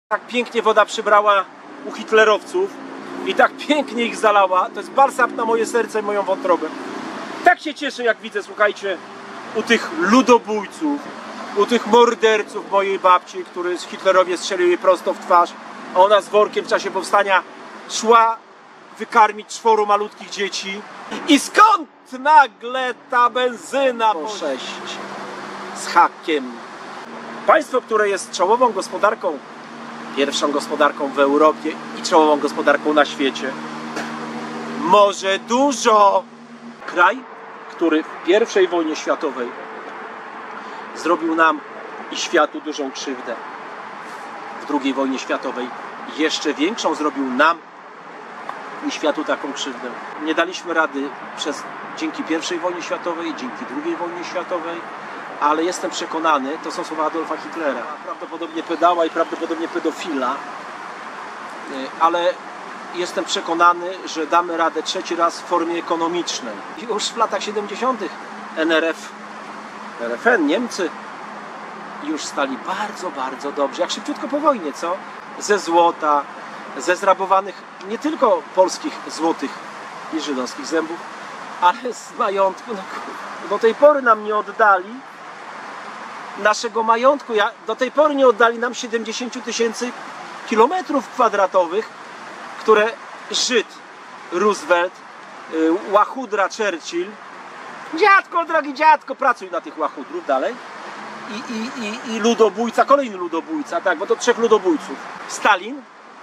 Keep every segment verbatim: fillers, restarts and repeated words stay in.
Tak pięknie woda przybrała u hitlerowców i tak pięknie ich zalała. To jest balsam na moje serce i moją wątrobę. Tak się cieszę, jak widzę, słuchajcie, u tych ludobójców, u tych morderców mojej babci, który Hitlerowie strzelił jej prosto w twarz, a ona z workiem w czasie powstania szła wykarmić czworo malutkich dzieci. I skąd nagle ta benzyna po sześć z hakiem? Państwo, które jest czołową gospodarką, pierwszą gospodarką w Europie i czołową gospodarką na świecie, może dużo. Kraj, który w pierwszej wojnie światowej zrobił nam i światu dużą krzywdę, w drugiej wojnie światowej jeszcze większą zrobił nam i światu taką krzywdę. Nie daliśmy rady przez, dzięki pierwszej wojnie światowej, dzięki drugiej wojnie światowej, ale jestem przekonany, to są słowa Adolfa Hitlera, prawdopodobnie pedała i prawdopodobnie pedofila, ale jestem przekonany, że damy radę trzeci raz w formie ekonomicznej. Już w latach siedemdziesiątych N R F, R F N, Niemcy już stali bardzo, bardzo dobrze, jak szybciutko po wojnie, co? Ze złota, ze zrabowanych nie tylko polskich złotych i żydowskich zębów, ale z majątku. No, do tej pory nam nie oddali naszego majątku. Ja, do tej pory nie oddali nam siedemdziesiąt tysięcy kilometrów kwadratowych, które Żyd Roosevelt, y, łachudra Churchill, dziadko, drogi dziadko, pracuj na tych łachudrów dalej, i, i, i, i ludobójca, kolejny ludobójca, tak, bo to trzech ludobójców, Stalin,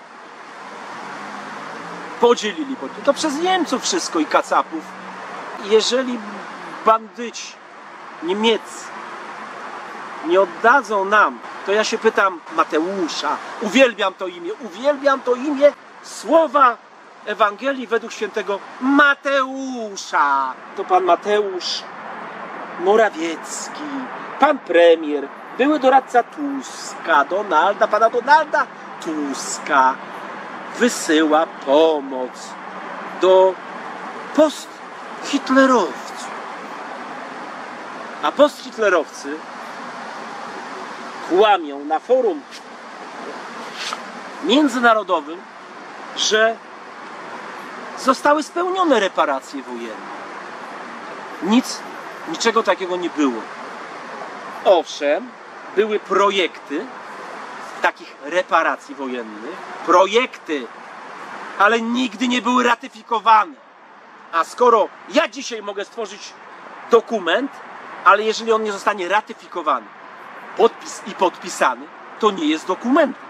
podzielili, to przez Niemców wszystko i kacapów. Jeżeli bandyci niemieccy nie oddadzą nam, to ja się pytam Mateusza, uwielbiam to imię, uwielbiam to imię, słowa Ewangelii według świętego Mateusza. To pan Mateusz Morawiecki, pan premier, były doradca Tuska, Donalda, pana Donalda Tuska, wysyła pomoc do posthitlerowców. A posthitlerowcy kłamią na forum międzynarodowym, że zostały spełnione reparacje wojenne. Nic, niczego takiego nie było. Owszem, były projekty takich reparacji wojennych, projekty, ale nigdy nie były ratyfikowane. A skoro ja dzisiaj mogę stworzyć dokument, ale jeżeli on nie zostanie ratyfikowany, podpis i podpisany, to nie jest dokumentem.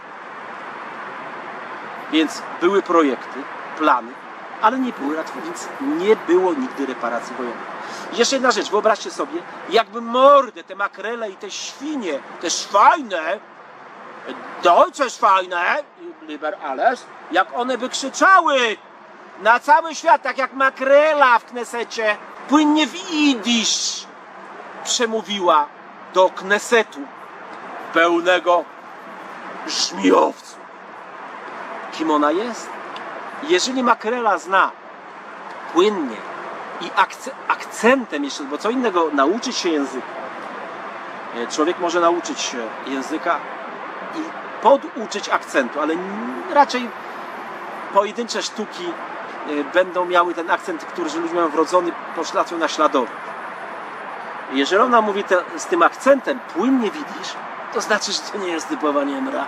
Więc były projekty, plany, ale nie były ratyfikowane, więc nie było nigdy reparacji wojennych. Jeszcze jedna rzecz, wyobraźcie sobie, jakby mordę, te makrele i te świnie, te szwajne, Deutsche Schweine, lieber alles, jak one by krzyczały na cały świat, tak jak makrela w Knesecie, płynnie w jidysz przemówiła do Knesetu pełnego żmijowców. Kim ona jest? Jeżeli makrela zna płynnie i akce akcentem jeszcze, bo co innego nauczyć się języka. Człowiek może nauczyć się języka i poduczyć akcentu, ale raczej pojedyncze sztuki będą miały ten akcent, który ludzie mają wrodzony, poszlacują naśladować. Jeżeli ona mówi te, z tym akcentem płynnie widzisz, to znaczy, że to nie jest typowa Niemra.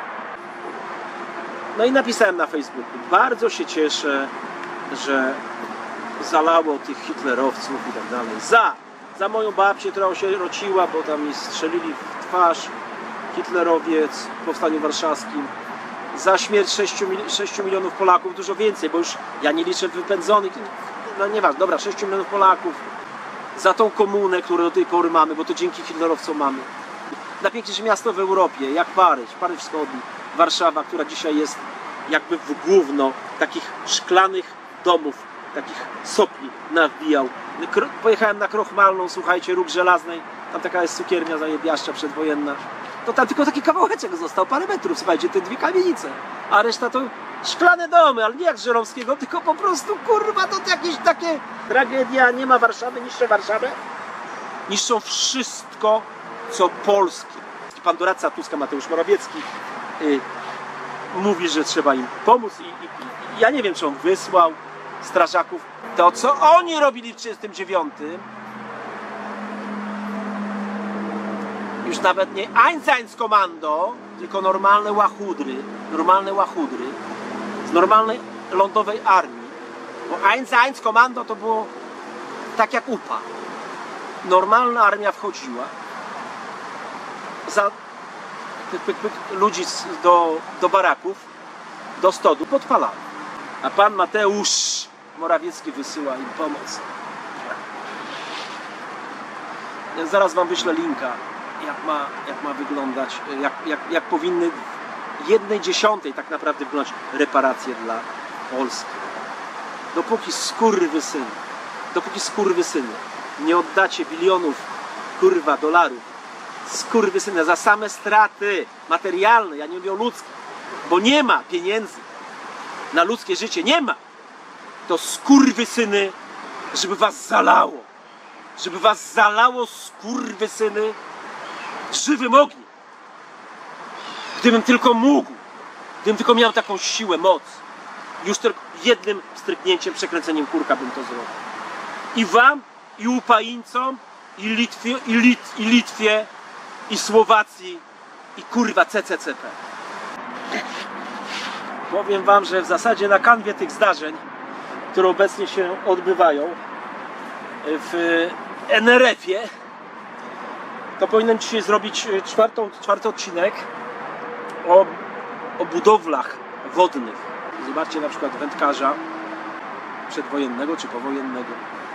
No i napisałem na Facebooku, bardzo się cieszę, że zalało tych hitlerowców i tak dalej. Za, za moją babcię, która się rociła, bo tam mi strzelili w twarz hitlerowiec w Powstaniu Warszawskim. Za śmierć sześciu milionów Polaków, dużo więcej, bo już ja nie liczę wypędzonych, no nieważne, dobra, sześciu milionów Polaków. Za tą komunę, którą do tej pory mamy, bo to dzięki hitlerowcom mamy. Najpiękniejsze miasto w Europie, jak Paryż, Paryż Wschodni, Warszawa, która dzisiaj jest jakby w gówno takich szklanych domów, takich sopli nawbijał. Pojechałem na Krochmalną, słuchajcie, Róg Żelaznej, tam taka jest cukiernia zajebiaszcza przedwojenna. To tam tylko taki kawałeczek został, parę metrów, słuchajcie, te dwie kamienice. A reszta to szklane domy, ale nie jak z Żeromskiego, tylko po prostu, kurwa, to jakieś takie... Tragedia, nie ma Warszawy, niszczą Warszawę. Niszczą wszystko, co polskie. Pan doradca Tuska, Mateusz Morawiecki, yy, mówi, że trzeba im pomóc i, i, i ja nie wiem, czy on wysłał strażaków. To, co oni robili w tysiąc dziewięćset trzydziestym dziewiątym, już nawet nie Einsatzkommando, tylko normalne łachudry, normalne łachudry z normalnej lądowej armii. Bo Einsatzkommando to było tak jak U P A. Normalna armia wchodziła, za pyk, pyk, pyk, ludzi do, do baraków, do stodu podpalała. A pan Mateusz Morawiecki wysyła im pomoc. Ja zaraz wam wyślę linka, jak ma, jak ma wyglądać, jak, jak, jak powinny w jednej dziesiątej tak naprawdę wyglądać reparacje dla Polski. Dopóki skurwysyny, dopóki skurwysyny nie oddacie bilionów, kurwa, dolarów, skurwysyny, za same straty materialne, ja nie mówię o ludzkich, bo nie ma pieniędzy na ludzkie życie, nie ma, to skurwysyny, żeby was zalało, żeby was zalało, skurwysyny, żywym ogniem. Gdybym tylko mógł, gdybym tylko miał taką siłę, moc, już tylko jednym stryknięciem, przekręceniem kurka bym to zrobił. I wam, i Ukraińcom, i Litwie, i, Lit, i Litwie, i Słowacji, i kurwa C C C P. Powiem wam, że w zasadzie na kanwie tych zdarzeń, które obecnie się odbywają w N R F-ie, to powinienem dzisiaj zrobić czwartą, czwarty odcinek o, o budowlach wodnych. Zobaczcie na przykład wędkarza przedwojennego czy powojennego.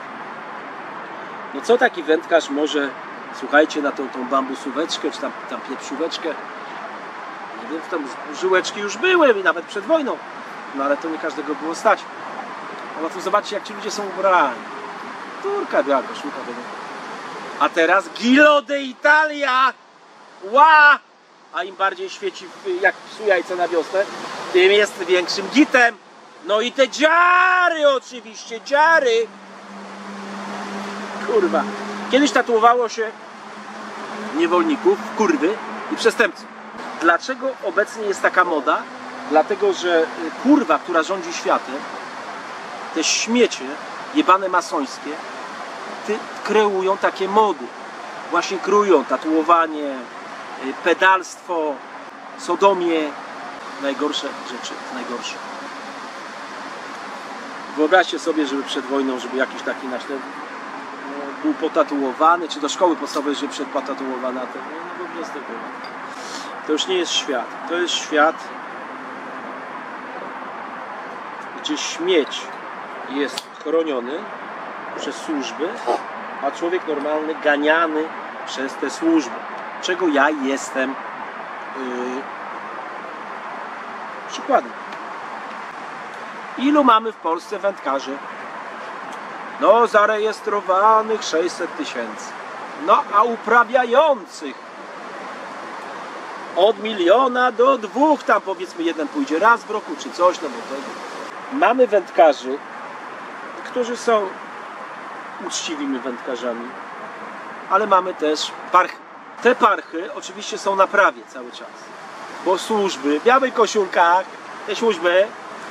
No co taki wędkarz może, słuchajcie, na tą, tą bambusóweczkę, czy tam, tam pieprzóweczkę, nie wiem, tam żyłeczki już były i nawet przed wojną, no ale to nie każdego było stać. No to zobaczcie, jak ci ludzie są ubrani. Turka biała koszulka, wiadomo. A teraz Gilo d'Italia! Ła! A im bardziej świeci, jak psu jajce na wiosnę, tym jest większym gitem. No i te dziary oczywiście, dziary. Kurwa. Kiedyś tatuowało się niewolników, kurwy i przestępców. Dlaczego obecnie jest taka moda? Dlatego, że kurwa, która rządzi światem, te śmiecie jebane masońskie, ty, kreują takie mody. Właśnie kreują tatuowanie, pedalstwo, sodomię, najgorsze rzeczy, najgorsze. Wyobraźcie sobie, żeby przed wojną, żeby jakiś taki naśladnik no, był potatuowany, czy do szkoły podstawowej, żeby przed potatuowany, a to no, po prostu to już nie jest świat. To jest świat, gdzie śmieć jest chroniony przez służby, a człowiek normalny ganiany przez te służby. Czego ja jestem yy, przykładem. Ilu mamy w Polsce wędkarzy? No, zarejestrowanych sześćset tysięcy. No, a uprawiających od miliona do dwóch, tam powiedzmy jeden pójdzie raz w roku czy coś, no bo tego. Mamy wędkarzy, którzy są uczciwymi wędkarzami, ale mamy też parchy. Te parchy oczywiście są na prawie cały czas, bo służby w białych koszulkach, te służby,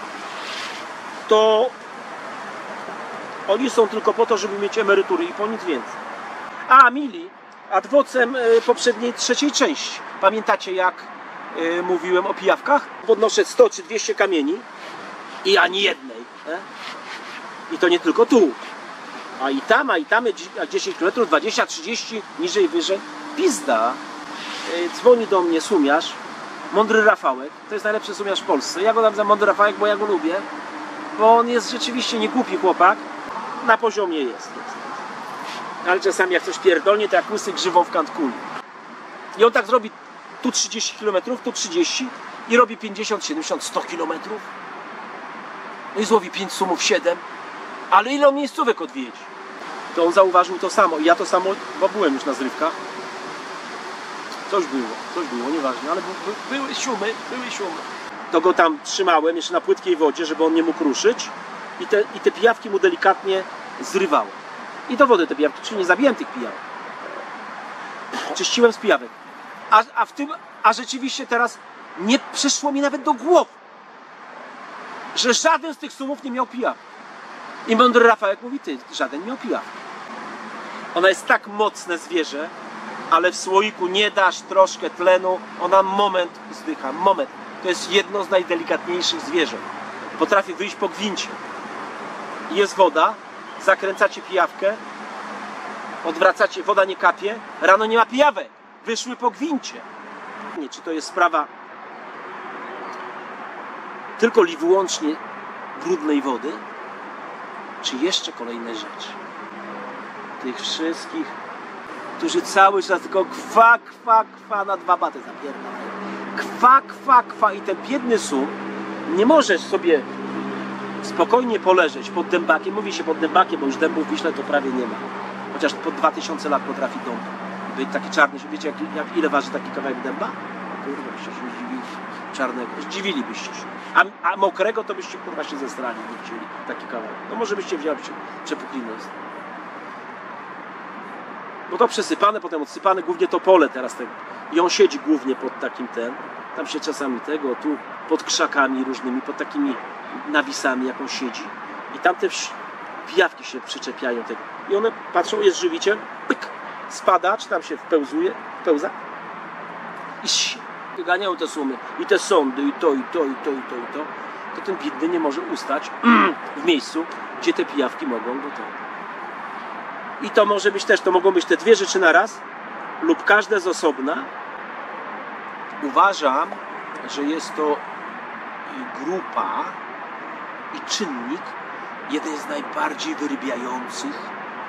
to oni są tylko po to, żeby mieć emerytury i po nic więcej. A mili, adwocem poprzedniej trzeciej części. Pamiętacie, jak y, mówiłem o pijawkach? Podnoszę sto czy dwieście kamieni i ani jednej. Nie? I to nie tylko tu. A i tam, a i tam, dziesięć kilometrów, dwadzieścia, trzydzieści, niżej, wyżej. Pizda. Y, dzwoni do mnie sumiarz, Mądry Rafałek. To jest najlepszy sumiarz w Polsce. Ja go dam za Mądry Rafałek, bo ja go lubię. Bo on jest rzeczywiście niegłupi chłopak. Na poziomie jest. jest. Ale czasami jak coś pierdolnie, to jak łysy grzywą w kant kuli. I on tak zrobi tu trzydzieści kilometrów, tu trzydzieści i robi pięćdziesiąt, siedemdziesiąt, sto kilometrów. No i złowi pięć sumów, siedem. Ale ile on miejscówek odwiedzi? To on zauważył to samo. I ja to samo, bo byłem już na zrywkach. Coś było, coś było, nieważne, ale by, by, były siumy, były siumy. To go tam trzymałem jeszcze na płytkiej wodzie, żeby on nie mógł ruszyć. I te, i te pijawki mu delikatnie zrywałem. I do wody te pijawki, czyli nie zabiłem tych pijawek. Czyściłem z pijawek. A, a w tym, a rzeczywiście teraz nie przyszło mi nawet do głowy, że żaden z tych sumów nie miał pijawki. I mądry Rafałek mówi, ty, żaden miał pijawki. Ona jest tak mocne zwierzę, ale w słoiku nie dasz troszkę tlenu, ona moment zdycha, moment. To jest jedno z najdelikatniejszych zwierząt. Potrafi wyjść po gwincie. Jest woda, zakręcacie pijawkę, odwracacie, woda nie kapie, rano nie ma pijawek, wyszły po gwincie. Nie, czy to jest sprawa tylko i wyłącznie brudnej wody, czy jeszcze kolejne rzeczy. Tych wszystkich, którzy cały czas tylko kwa, kwa, kwa na dwa baty zapierdalają. Kwa, kwa, kwa i ten biedny sum nie możesz sobie spokojnie poleżeć pod dębakiem. Mówi się pod dębakiem, bo już dębów w Wiśle to prawie nie ma. Chociaż po dwa tysiące lat potrafi dąb być taki czarny. Wiecie, jak, jak, ile waży taki kawałek dęba? Kurwa, byście się zdziwili. Czarnego. Zdziwilibyście się. A, a mokrego to byście kurwa się zestrali, nie chcieli taki kawałek. No może byście wzięli przepuklinę. Bo to przesypane, potem odsypane, głównie to pole teraz tego. I on siedzi głównie pod takim ten, tam się czasami tego, tu pod krzakami różnymi, pod takimi nawisami, jak on siedzi. I tam te pijawki się przyczepiają tego. I one patrzą, jest żywiciel, pyk, spada, czy tam się wpełzuje, pełza i się. Ganiają te sumy i te sądy, i to, i to, i to, i to, i to. To ten biedny nie może ustać w miejscu, gdzie te pijawki mogą go to. I to może być też, to mogą być te dwie rzeczy na raz, lub każde z osobna. Uważam, że jest to grupa i czynnik, jeden z najbardziej wyrybiających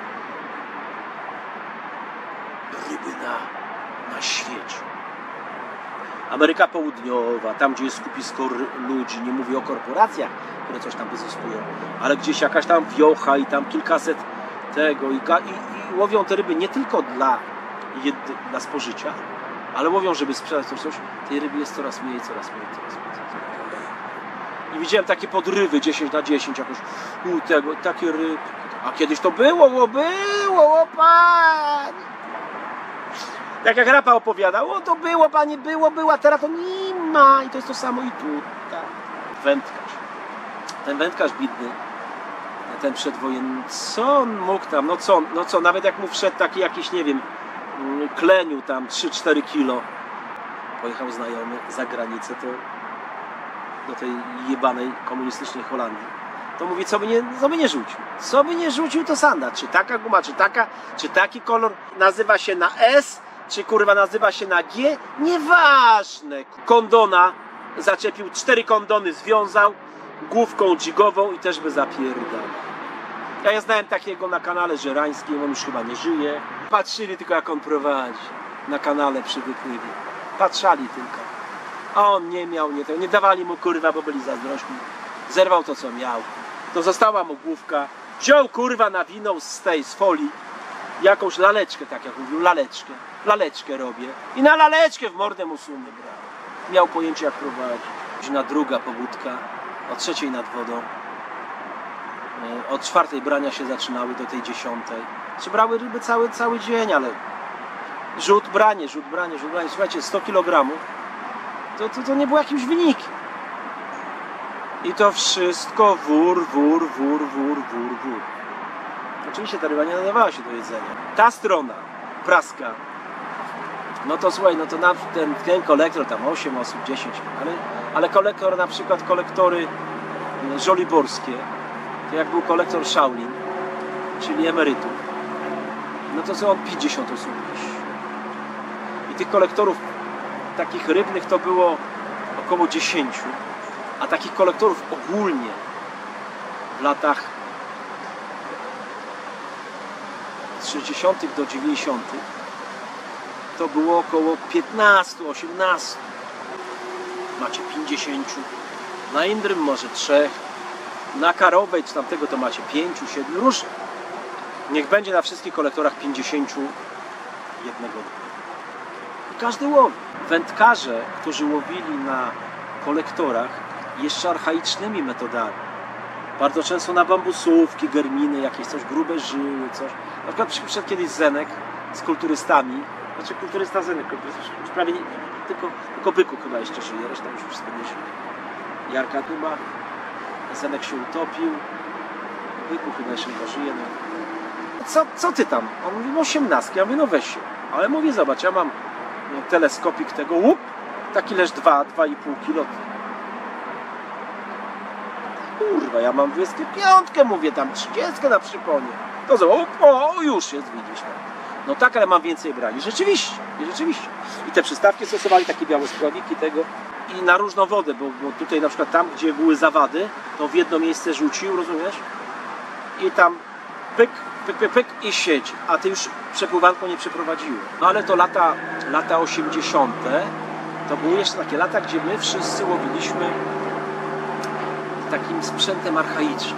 ryby na, na świecie. Ameryka Południowa, tam gdzie jest skupisko ludzi, nie mówię o korporacjach, które coś tam wyzyskują, ale gdzieś jakaś tam wiocha i tam kilkaset tego i, i, i łowią te ryby nie tylko dla, jed, dla spożycia, ale łowią, żeby sprzedać coś, coś. Tej ryby jest coraz mniej, coraz mniej, coraz mniej. Coraz mniej. I widziałem takie podrywy dziesięć na dziesięć, jakoś u tego, takie ryby. A kiedyś to było, było, było, o panie. Tak jak Rapa opowiadał, o to było, panie, było, było, a teraz to nie ma. I to jest to samo i tutaj. Wędkarz. Ten wędkarz bidny, ten przedwojenny, co on mógł tam, no co, no co, nawet jak mu wszedł taki jakiś, nie wiem, kleniu tam trzy cztery kilo, pojechał znajomy za granicę, to do tej jebanej komunistycznej Holandii, to mówi, co by nie, co by nie rzucił, co by nie rzucił, to sanda, czy taka guma, czy taka, czy taki kolor, nazywa się na S, czy kurwa nazywa się na G, nieważne. Kondona zaczepił, cztery kondony związał, główką dżigową i też by zapierdał. Ja, ja znałem takiego na kanale żerańskim, on już chyba nie żyje. Patrzyli tylko, jak on prowadzi na kanale przy wypływie. Patrzali tylko. A on nie miał, nie, nie dawali mu kurwa, bo byli zazdrośni. Zerwał to, co miał. To została mu główka. Wziął kurwa, nawinął z tej, z folii jakąś laleczkę, tak jak mówił, laleczkę. Laleczkę robię. I na laleczkę w mordę mu sumy brał. Miał pojęcie, jak prowadzić. Godzina druga pobudka, o trzeciej nad wodą. Od czwartej brania się zaczynały do tej dziesiątej. Czy brały ryby cały, cały dzień, ale rzut, branie, rzut, branie, rzut, branie. Słuchajcie, sto kilogramów to, to, to nie było jakimś wynikiem. I to wszystko wór, wór, wór, wór, wór, wór. Oczywiście ta ryba nie nadawała się do jedzenia. Ta strona, praska, no to słuchaj, no to na ten, ten kolektor tam osiem osób, dziesięć, ale, ale kolektor, na przykład kolektory żoliborskie, to jak był kolektor Shaolin, czyli emerytów, no to są pięćdziesiąt osób. I tych kolektorów takich rybnych to było około dziesięć, a takich kolektorów ogólnie w latach z sześćdziesiątych do dziewięćdziesiątych to było około piętnaście, osiemnaście. Macie pięćdziesiąt. Na Indrym może trzech. Na Karowej czy tamtego to macie pięć, siedem. Róż. Niech będzie na wszystkich kolektorach pięćdziesiąt jednego. I każdy łowi. Wędkarze, którzy łowili na kolektorach jeszcze archaicznymi metodami. Bardzo często na bambusówki, germiny, jakieś coś, grube żyły, coś. Na przykład przyszedł kiedyś Zenek z kulturystami. Znaczy kulturysta Zenek, kulturysta, prawie nie, tylko, tylko Byku chyba jeszcze żyje, reszta już wszystko nie żyje. Jarka Duma, Zenek się utopił, Byku chyba jeszcze nie żyje. No. Co, co ty tam? On mówi, osiemnastki, ja mówię, no weź się. Ale mówię, zobacz, ja mam no, teleskopik tego, łup, taki leż dwa, dwa i pół kilo. Kurwa, ja mam dwudziestkę piątkę, mówię, tam trzydziestkę na przyponie. To zobacz, o, już jest, widzisz. No tak, ale mam więcej brani. Rzeczywiście, i rzeczywiście. I te przystawki stosowali takie białoskładniki tego i na różną wodę, bo, bo tutaj na przykład tam, gdzie były zawady, to w jedno miejsce rzucił, rozumiesz? I tam pyk, pyk, pyk, pyk i siedzi. A ty już przepływanką nie przeprowadziły. No ale to lata, lata osiemdziesiąte to były jeszcze takie lata, gdzie my wszyscy łowiliśmy takim sprzętem archaicznym.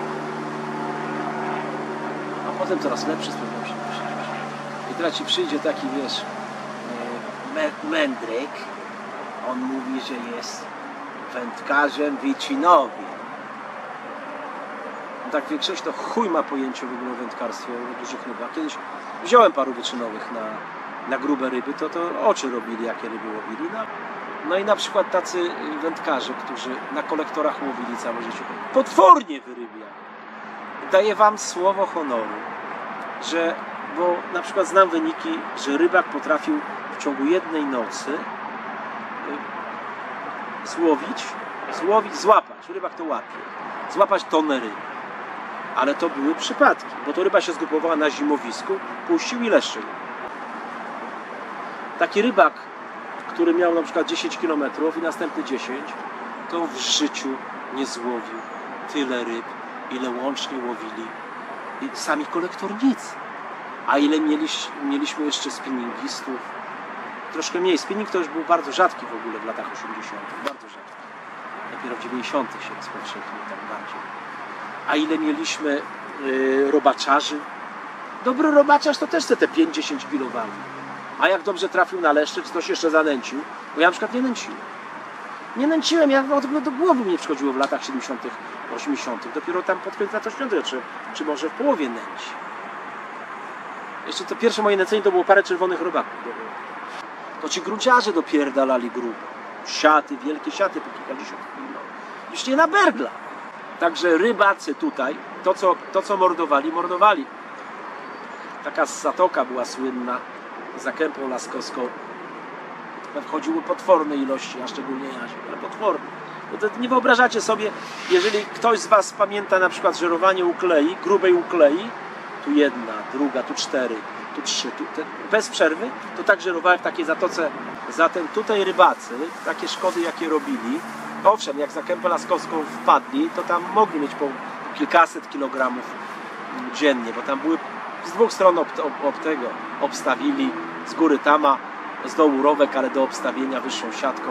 A potem coraz lepszy sprzęt się. I teraz ci przyjdzie taki, wiesz, mędryk, on mówi, że jest wędkarzem wycinowym. No tak większość to chuj ma pojęcie w ogóle o wędkarstwie, o dużych rybach. Kiedyś wziąłem paru wyczynowych na, na grube ryby, to to oczy robili, jakie ryby łowili. No, no i na przykład tacy wędkarze, którzy na kolektorach łowili całe życie, potwornie wyrybiają. Daję wam słowo honoru, że, bo na przykład znam wyniki, że rybak potrafił w ciągu jednej nocy złowić, złowić, złapać, rybak to łapie, złapać tonę ryb. Ale to były przypadki, bo to ryba się zgrupowała na zimowisku, puścił i leszczył. Taki rybak, który miał na przykład dziesięć kilometrów i następny dziesięć, to w życiu nie złowił tyle ryb, ile łącznie łowili i sami kolektornicy. A ile mieliś, mieliśmy jeszcze spinningistów? Troszkę mniej. Spinning to już był bardzo rzadki w ogóle w latach osiemdziesiątych. Bardzo rzadki. Dopiero w dziewięćdziesiątych się rozpowszechnił tak bardziej. A ile mieliśmy yy, robaczarzy? Dobry robaczarz to też chce te pięć dziesięć kilo wali. A jak dobrze trafił na leszczyk, to się jeszcze zanęcił. Bo ja na przykład nie nęciłem. Nie nęciłem, ja w ogóle do głowy mi nie przychodziło w latach siedemdziesiątych, osiemdziesiątych. Dopiero tam pod koniec lat osiemdziesiątych, czy, czy może w połowie nęci. Jeszcze to pierwsze moje nęcenie to było parę czerwonych robaków. To ci grunciarze dopierdalali grubo. Siaty, wielkie siaty po kilkadziesiąt kilo. Już nie na bergla. Także rybacy tutaj, to co, to co mordowali, mordowali. Taka zatoka była słynna, za Kępą Laskowską. Wchodziły potworne ilości, a szczególnie jaźń, ale potworne. No to nie wyobrażacie sobie, jeżeli ktoś z was pamięta na przykład żerowanie uklei, grubej uklei, tu jedna, druga, tu cztery, tu trzy, tu te, bez przerwy, to tak żerowałem w takiej zatoce. Zatem tutaj rybacy, takie szkody jakie robili, owszem, jak za Kępę Laskowską wpadli, to tam mogli mieć po kilkaset kilogramów dziennie, bo tam były z dwóch stron ob, ob, ob tego obstawili, z góry tama, z dołu rowek, ale do obstawienia wyższą siatką.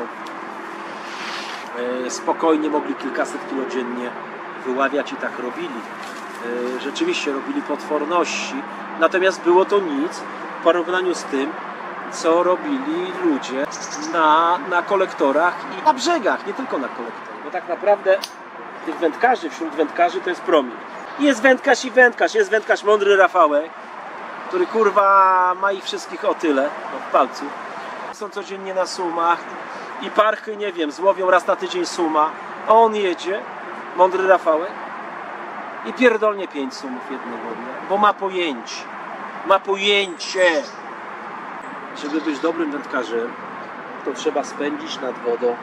E, spokojnie mogli kilkaset kilo dziennie wyławiać i tak robili. E, rzeczywiście robili potworności, natomiast było to nic w porównaniu z tym, co robili ludzie na, na kolektorach i na brzegach, nie tylko na kolektorach, bo tak naprawdę tych wędkarzy, wśród wędkarzy to jest promil. Jest wędkarz i wędkarz, jest wędkarz mądry Rafałek, który kurwa ma ich wszystkich o tyle, no, w palcu. Są codziennie na sumach i parchy, nie wiem, złowią raz na tydzień suma, a on jedzie, mądry Rafałek, i pierdolnie pięć sumów jednego dnia, bo ma pojęcie, ma pojęcie. Żeby być dobrym wędkarzem, to trzeba spędzić nad wodą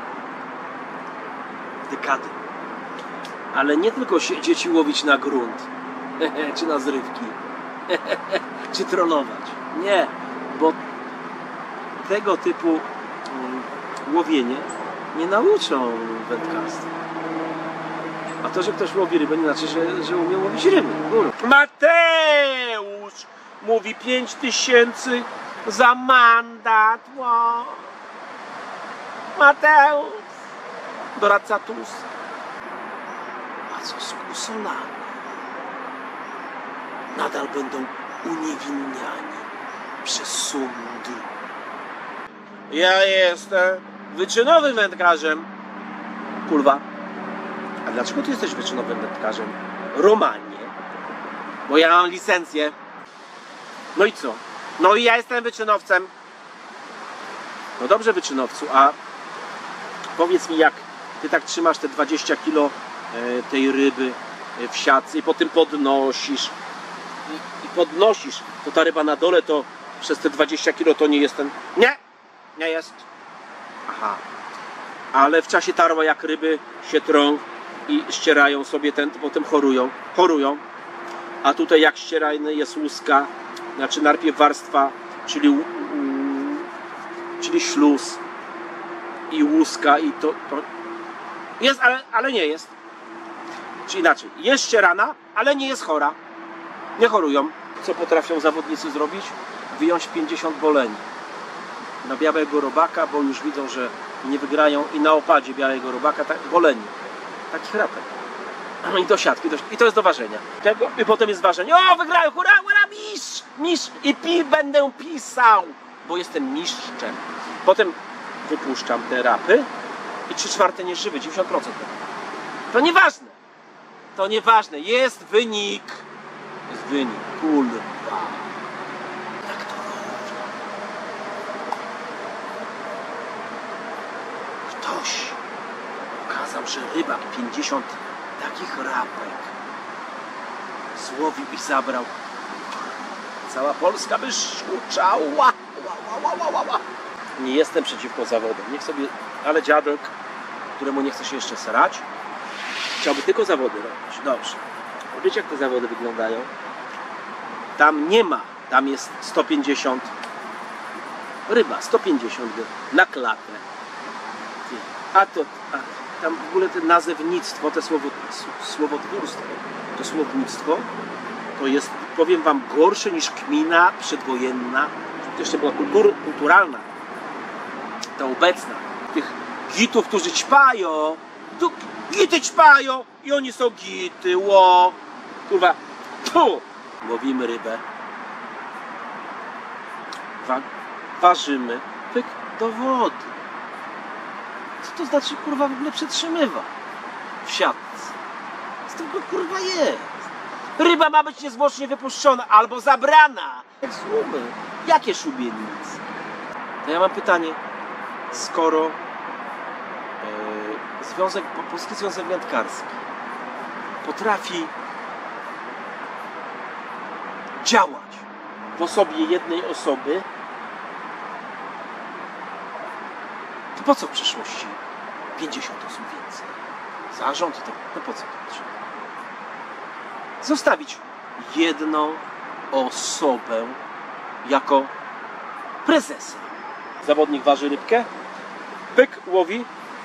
dekady. Ale nie tylko siedzieć i łowić na grunt, czy na zrywki, czy trollować. Nie, bo tego typu łowienie nie nauczą wędkarstwa. A to, że ktoś łowi rybę, nie znaczy, że, że umie łowić ryby. Mateusz mówi pięć tysięcy za mandat. Wow. Mateusz, doradca T U S. A co z kusolami? Nadal będą uniewinniani przez sądy. Ja jestem wyczynowym wędkarzem. Kurwa. A dlaczego ty jesteś wyczynowym wędkarzem? Romanie. Bo ja mam licencję. No i co? No i ja jestem wyczynowcem. No dobrze, wyczynowcu, a powiedz mi, jak ty tak trzymasz te dwadzieścia kilo tej ryby w siatce i potem podnosisz i, i podnosisz, to ta ryba na dole to przez te dwadzieścia kilo to nie jest ten... Nie! Nie jest. Aha. Ale w czasie tarła, jak ryby się trą i ścierają sobie ten, to potem chorują. Chorują. A tutaj jak ścierajny jest łuska, znaczy najpierw warstwa, czyli, u, czyli śluz i łuska i to, to jest, ale, ale nie jest. Czy inaczej, jest ścierana, ale nie jest chora. Nie chorują. Co potrafią zawodnicy zrobić? Wyjąć pięćdziesiąt boleni na białego robaka, bo już widzą, że nie wygrają, i na opadzie białego robaka tak, boleni. Taki chrapek. I do siatki. Do, I to jest do ważenia. Tego, i potem jest ważenie. O, wygrają! Hurra, hurra, mistrz! Mistrz! I pi, będę pisał, bo jestem mistrzem. Potem wypuszczam te rapy i trzy czwarte nieżywy, dziewięćdziesiąt procent. To nieważne. To nieważne. Jest wynik. Jest wynik. Kurwa. Jak to robi? Ktoś pokazał, że rybak pięćdziesiąt takich rapek złowił i zabrał. Cała Polska by szczuczała. Nie jestem przeciwko zawodom. Niech sobie, ale dziadek, któremu nie chce się jeszcze srać, chciałby tylko zawody robić. Dobrze. Wiecie, jak te zawody wyglądają? Tam nie ma. Tam jest sto pięćdziesiąt ryba, sto pięćdziesiąt na klatę. A to, a tam w ogóle to nazewnictwo, to słowo, słowotwórstwo, to słownictwo, to jest, powiem wam, gorsze niż kmina przedwojenna, to jeszcze była kultur, kulturalna, ta obecna. Tych gitów, którzy ćpają, tu gity ćpają i oni są gity, ło, kurwa, tu. Łowimy rybę, wa ważymy, pyk, do wody. Co to znaczy, kurwa, w ogóle przetrzymywa w siatce? Co to w ogóle, kurwa, jest? Ryba ma być niezwłocznie wypuszczona albo zabrana. Słumy. Jakie szubienice? To ja mam pytanie. Skoro e, Związek, Polski Związek Wędkarski potrafi działać w osobie jednej osoby, to po co w przyszłości pięćdziesiąt osób więcej? Zarząd i tak, no po co to trzeba? Zostawić jedną osobę jako prezesa. Zawodnik waży rybkę, pyk, łowi,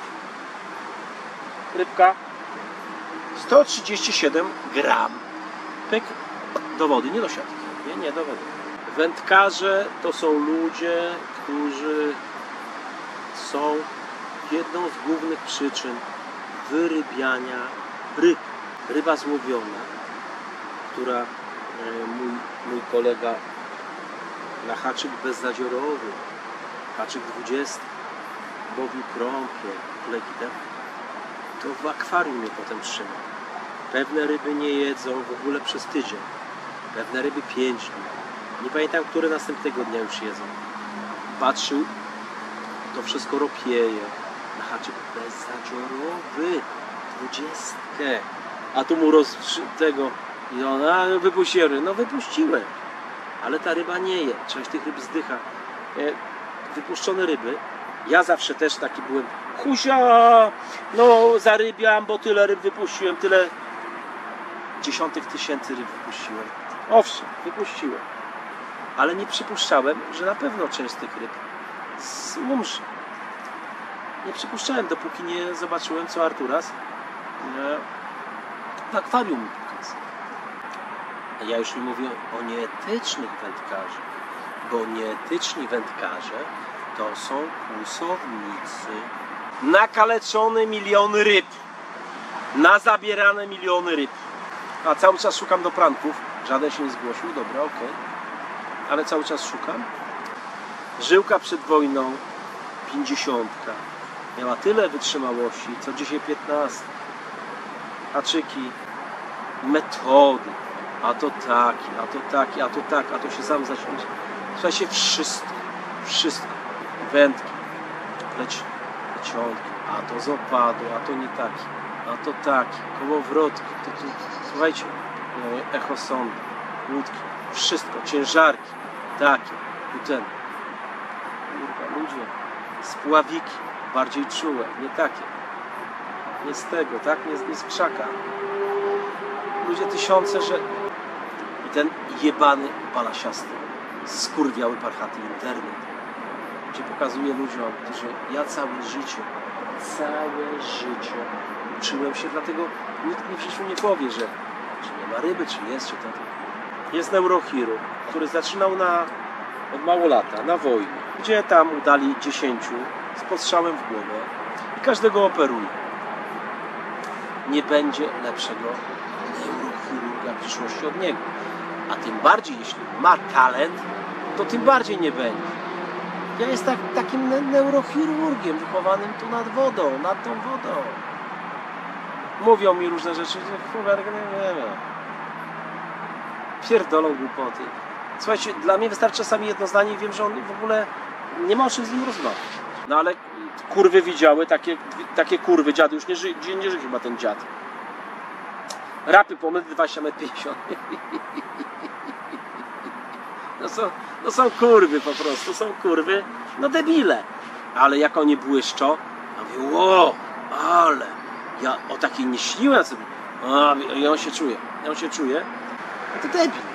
rybka sto trzydzieści siedem gram, pyk, do wody, nie do siatki, nie, nie, do wody. Wędkarze to są ludzie, którzy są jedną z głównych przyczyn wyrybiania ryb. Ryba złowiona, która mój, mój kolega na haczyk bezzadziorowy, haczyk dwudziesty, łowił krąpie, legitę, to w akwarium mnie potem trzyma. Pewne ryby nie jedzą w ogóle przez tydzień, pewne ryby pięć dni. Nie pamiętam, które następnego dnia już jedzą. Patrzył, to wszystko ropieje. Na haczyk bezzadziorowy, dwudziestkę. A tu mu roz... tego i on, a wypuściłem. No wypuściłem. Ale ta ryba nie je. Część tych ryb zdycha. Wypuszczone ryby. Ja zawsze też taki byłem. Husia, no zarybiam, bo tyle ryb wypuściłem, tyle dziesiątek tysięcy ryb wypuściłem. Owszem, wypuściłem. Ale nie przypuszczałem, że na pewno część z tych ryb umrze. Nie przypuszczałem, dopóki nie zobaczyłem, co Arturas w akwarium mi pokazał. Ja już nie mówię o nieetycznych wędkarzach, bo nieetyczni wędkarze to są kłusownicy. Nakaleczone miliony ryb, nazabierane miliony ryb. A cały czas szukam do pranków. Żaden się nie zgłosił, dobra, okej. Okay. Ale cały czas szukam. Żyłka przed wojną, pięćdziesiątka. Miała tyle wytrzymałości, co dzisiaj piętnaście. Haczyki, metody. A to taki, a to taki, a to tak, a to się sam zaświeci. Słuchajcie, wszystko, wszystko. Wędki, pleć, plecionki, a to z opadu, a to nie taki, a to taki, kołowrotki, to tu, słuchajcie, echosondy, łódki, wszystko, ciężarki, takie, tu ten, kurwa, ludzie, spławiki, bardziej czułe, nie takie, nie z tego, tak, nie, nie z krzaka, ludzie tysiące, że i ten jebany balasiasty, skurwiały parchaty internet, gdzie pokazuje ludziom, którzy ja całe życie, całe życie uczyłem się, dlatego nikt mi w życiu nie powie, że czy nie ma ryby, czy jest, czy to. Jest neurochirurg, który zaczynał na, od mało lata, na wojnie, gdzie tam udali dziesięciu z postrzałem w głowę i każdego operuje. Nie będzie lepszego neurochirurga w przyszłości od niego. A tym bardziej, jeśli ma talent, to tym bardziej nie będzie. Ja jestem tak, takim ne neurochirurgiem wychowanym tu nad wodą, nad tą wodą. Mówią mi różne rzeczy, że chuwerk nie wiemy. Pierdolą głupoty. Słuchajcie, dla mnie wystarczy czasami jedno zdanie i wiem, że on w ogóle nie ma o czym z nim rozmawiać. No ale kurwy widziały, takie, takie kurwy, dziady, już nie żyje, nie żyje chyba ten dziad. Rapy po metr dwadzieścia, metr pięćdziesiąt. No są, no są kurwy po prostu, są kurwy, no debile. Ale jak oni błyszczą, ja mówię, ło, ale ja o takiej nie śniłem sobie. A, i on się czuje, on się czuje, no to debil.